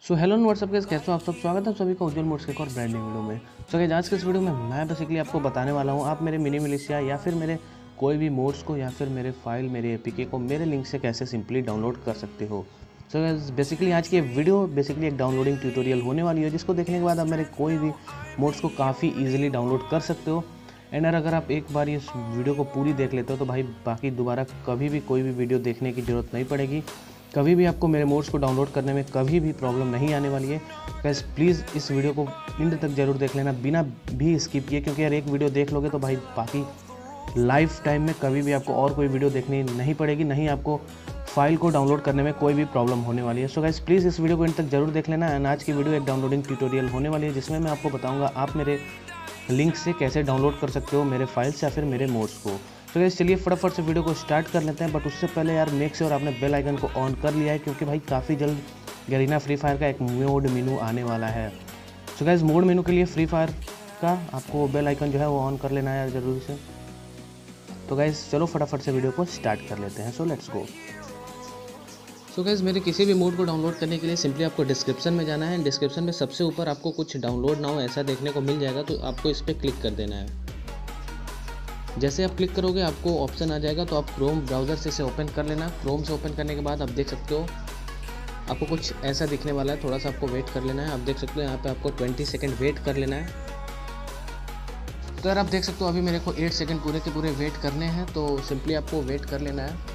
So hello what's up guys, कैसे हो आप सब। स्वागत है आप सभी का उज्जवल मोड्स के एक और ब्रांड न्यू वीडियो में। सो गाइस, आज के इस वीडियो में मैं बेसिकली आपको बताने वाला हूँ आप मेरे मिनी मिलिशिया या फिर मेरे कोई भी मोड्स को या फिर मेरे फाइल मेरे एपीके को मेरे लिंक से कैसे सिंपली डाउनलोड कर सकते हो। सो गाइस, बेसिकली आज की वीडियो बेसिकली एक डाउनलोडिंग ट्यूटोरियल होने वाली है, जिसको देखने के बाद आप मेरे कोई भी मोड्स को काफ़ी ईजिली डाउनलोड कर सकते हो। एंड अगर आप एक बार इस वीडियो को पूरी देख लेते हो तो भाई बाकी दोबारा कभी भी कोई भी वीडियो देखने की ज़रूरत नहीं पड़ेगी। कभी भी आपको मेरे मोड्स को डाउनलोड करने में कभी भी प्रॉब्लम नहीं आने वाली है। गाइस प्लीज़ इस वीडियो को एंड तक ज़रूर देख लेना बिना भी स्किप किए, क्योंकि यार एक वीडियो देख लोगे तो भाई बाकी लाइफ टाइम में कभी भी आपको और कोई वीडियो देखनी नहीं पड़ेगी, नहीं आपको फाइल को डाउनलोड करने में कोई भी प्रॉब्लम होने वाली है। सो गाइस प्लीज़ इस वीडियो को एंड तक ज़रूर देख लेना। एंड आज की वीडियो एक डाउनलोडिंग ट्यूटोरियल होने वाली है, जिसमें मैं आपको बताऊँगा आप मेरे लिंक से कैसे डाउनलोड कर सकते हो मेरे फाइल्स या फिर मेरे मोड्स को। तो गाइस चलिए फटाफट से वीडियो को स्टार्ट कर लेते हैं। बट उससे पहले यार मेक श्योर आपने बेल आइकन को ऑन कर लिया है, क्योंकि भाई काफ़ी जल्द गरीना फ्री फायर का एक मोड मेनू आने वाला है। सो गाइस मोड मेनू के लिए फ्री फायर का आपको बेल आइकन जो है वो ऑन कर लेना है यार ज़रूरी से। तो गाइस चलो फटाफट से वीडियो को स्टार्ट कर लेते हैं। So let's go. So guys मेरे किसी भी मोड को डाउनलोड करने के लिए सिंपली आपको डिस्क्रिप्शन में जाना है। डिस्क्रिप्शन में सबसे ऊपर आपको कुछ डाउनलोड नाउ ऐसा देखने को मिल जाएगा, तो आपको इस पर क्लिक कर देना है। जैसे आप क्लिक करोगे आपको ऑप्शन आ जाएगा, तो आप क्रोम ब्राउज़र से इसे ओपन कर लेना। क्रोम से ओपन करने के बाद आप देख सकते हो आपको कुछ ऐसा दिखने वाला है, थोड़ा सा आपको वेट कर लेना है। आप देख सकते हो यहाँ पे आपको 20 सेकेंड वेट कर लेना है। तो यार आप देख सकते हो अभी मेरे को 8 सेकेंड पूरे के पूरे वेट करने हैं, तो सिंपली आपको वेट कर लेना है।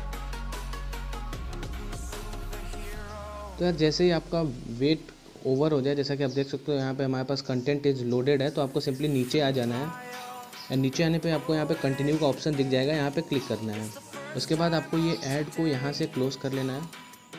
तो यार जैसे ही आपका वेट ओवर हो जाए, जैसा कि आप देख सकते हो यहाँ पे हमारे पास कंटेंट इज लोडेड है, तो आपको सिंपली नीचे आ जाना है। एंड नीचे आने पे आपको यहाँ पे कंटिन्यू का ऑप्शन दिख जाएगा, यहाँ पे क्लिक करना है। उसके बाद आपको ये ऐड को यहाँ से क्लोज कर लेना है।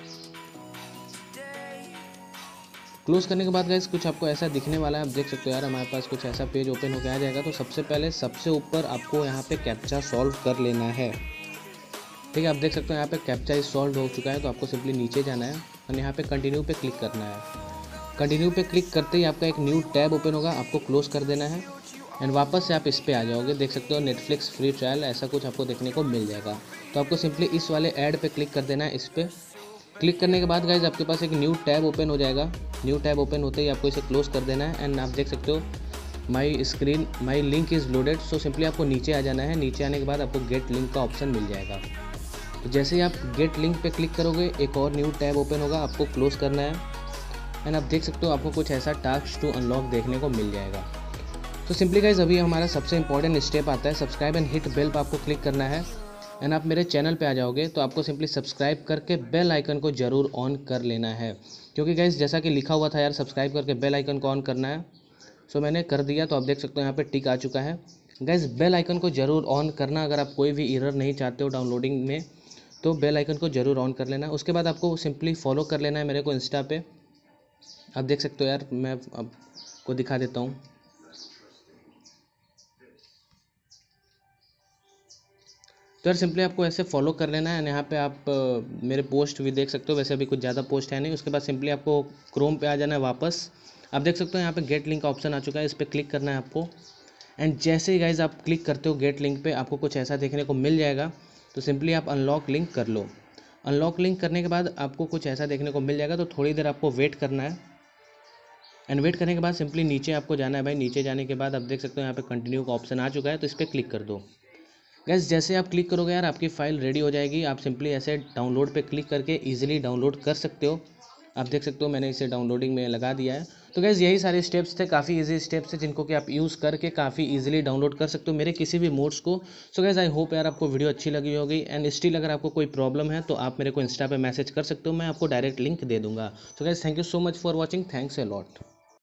क्लोज करने के बाद गाइस कुछ आपको ऐसा दिखने वाला है, आप देख सकते हो यार हमारे पास कुछ ऐसा पेज ओपन होकर आ जाएगा। तो सबसे पहले सबसे ऊपर आपको यहाँ पे कैप्चा सॉल्व कर लेना है। ठीक है, आप देख सकते हो यहाँ पे कैप्चा इज सॉल्व हो चुका है, तो आपको सिंपली नीचे जाना है और यहाँ पे कंटिन्यू पे क्लिक करना है। कंटिन्यू पे क्लिक करते ही आपका एक न्यू टैब ओपन होगा, आपको क्लोज कर देना है। एंड वापस से आप इस पे आ जाओगे, देख सकते हो नेटफ्लिक्स फ्री ट्रायल ऐसा कुछ आपको देखने को मिल जाएगा। तो आपको सिंपली इस वाले ऐड पे क्लिक कर देना है। इस पर क्लिक करने के बाद गाइज आपके पास एक न्यू टैब ओपन हो जाएगा। न्यू टैब ओपन होते ही आपको इसे क्लोज कर देना है। एंड आप देख सकते हो my link is loaded. So simply आपको नीचे आ जाना है। नीचे आने के बाद आपको गेट लिंक का ऑप्शन मिल जाएगा। तो जैसे ही आप गेट लिंक पे क्लिक करोगे एक और न्यू टैब ओपन होगा, आपको क्लोज करना है। एंड आप देख सकते हो आपको कुछ ऐसा टास्क टू अनलॉक देखने को मिल जाएगा। तो सिंपली गाइज अभी हमारा सबसे इंपॉर्टेंट स्टेप आता है, सब्सक्राइब एंड हिट बेल पर आपको क्लिक करना है। एंड आप मेरे चैनल पे आ जाओगे, तो आपको सिंपली सब्सक्राइब करके बेल आइकन को ज़रूर ऑन कर लेना है, क्योंकि गाइज जैसा कि लिखा हुआ था यार सब्सक्राइब करके बेल आइकन को ऑन करना है। सो मैंने कर दिया, तो आप देख सकते हो यहाँ पे टिक आ चुका है। गाइज बेल आइकन को ज़रूर ऑन करना, अगर आप कोई भी एरर नहीं चाहते हो डाउनलोडिंग में तो बेल आइकन को ज़रूर ऑन कर लेना। उसके बाद आपको सिंपली फॉलो कर लेना है मेरे को इंस्टा पे। आप देख सकते हो यार मैं आपको दिखा देता हूँ। तो यार सिंपली आपको ऐसे फॉलो कर लेना है। यहाँ पे आप मेरे पोस्ट भी देख सकते हो, वैसे अभी कुछ ज़्यादा पोस्ट है नहीं। उसके बाद सिंपली आपको क्रोम पे आ जाना है वापस। आप देख सकते हो यहाँ पे गेट लिंक का ऑप्शन आ चुका है, इस पर क्लिक करना है आपको। एंड जैसे ही गाइज आप क्लिक करते हो गेट लिंक पे आपको कुछ ऐसा देखने को मिल जाएगा। तो सिंपली आप अनलॉक लिंक कर लो। अनलॉक लिंक करने के बाद आपको कुछ ऐसा देखने को मिल जाएगा, तो थोड़ी देर आपको वेट करना है। एंड वेट करने के बाद सिंपली नीचे आपको जाना है भाई। नीचे जाने के बाद आप देख सकते हो यहाँ पे कंटिन्यू का ऑप्शन आ चुका है, तो इस पर क्लिक कर दो। गैस जैसे आप क्लिक करोगे यार आपकी फ़ाइल रेडी हो जाएगी। आप सिंपली ऐसे डाउनलोड पे क्लिक करके इजीली डाउनलोड कर सकते हो। आप देख सकते हो मैंने इसे डाउनलोडिंग में लगा दिया है। तो गैस यही सारे स्टेप्स थे, काफ़ी इजी स्टेप्स थे जिनको कि आप यूज़ करके काफ़ी इजीली डाउनलोड कर सकते हो मेरे किसी भी मोड्स को। सो गैस आई होप यार आपको वीडियो अच्छी लगी होगी। एंड स्टिल अगर आपको कोई प्रॉब्लम है तो आप मेरे को इंस्टा पे मैसेज कर सकते हो, मैं आपको डायरेक्ट लिंक दे दूँगा। So guys thank you so much for watching, thanks a lot.